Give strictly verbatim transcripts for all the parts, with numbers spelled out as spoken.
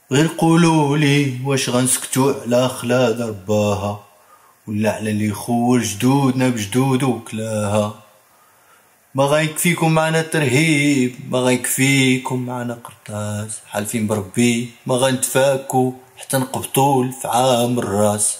غير قولولي واش غنسكتو على خلاد رباها، ولا على اللي خور جدودنا بجدودو وكلاها. ما غيكفيكم معنا ترهيب، ما غيكفيكم معنا قرطاس، حالفين بربي ما غنتفاكو حتى نقبطو في عام الراس.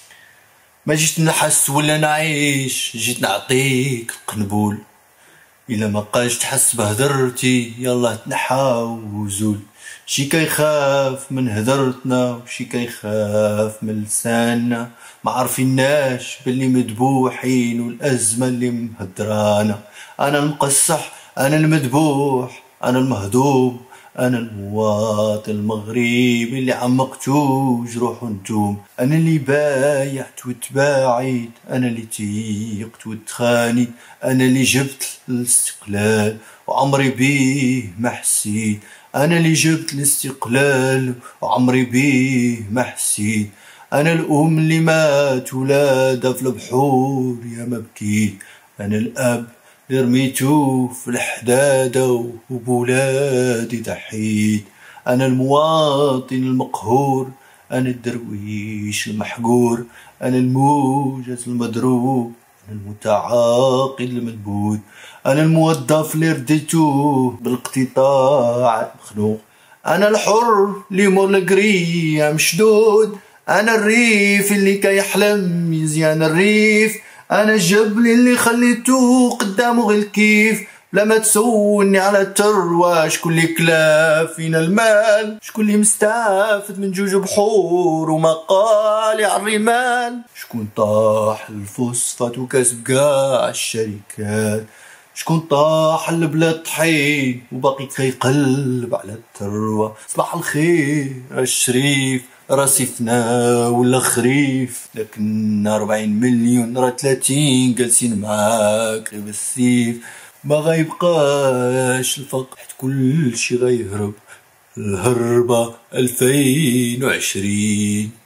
ما جيت نحس ولا نعيش، جيت نعطيك القنبول. إلا ما بقاش تحس بهدرتي يلا تنحى وزول. شي كيخاف من هدرتنا وشي كيخاف من لساننا، ما عارفيناش باللي مدبوحين والأزمة اللي مهدرانا. أنا المقصح، أنا المذبوح، أنا المهضوم، أنا المواطن المغربي اللي عمقتو جروح ونتوم. أنا اللي بايعت وتباعيت، أنا اللي تيقت وتخاني، أنا اللي جبت الاستقلال وعمري بيه ما حسيت. أنا اللي جبت الاستقلال وعمري بيه ما حسيت. أنا الأم اللي مات ولادها في البحور يا ما بكيت. أنا الأب اللي رميتو في الحدادة وبولادي تحيت. أنا المواطن المقهور، أنا الدرويش المحقور، أنا الموجز المضروب، أنا المتعاقد المذبوت، أنا الموظف اللي رديتوه بالاقتطاع مخنوق، أنا الحر اللي مور القرية مشدود، أنا الريف اللي كيحلم يزيان الريف، أنا الجبل اللي خليتوه قدامه غير الكيف. بلا ما تسولني على التروى، شكون اللي كلا فينا المال، شكون اللي مستافد من جوج بحور ومقالي على الرمال، شكون طاح الفوسفات وكسب كاع الشركات، شكون طاح البلاد طحين وباقي كيقلب على الثروة. صباح الخير الشريف، راسي فنا ولا خريف، لكننا ربعين مليون راه تلاتين جالسين معاك غير بالسيف. ما غيبقاش الفقر حيت كلشي غيهرب، الهربة ألفين وعشرين.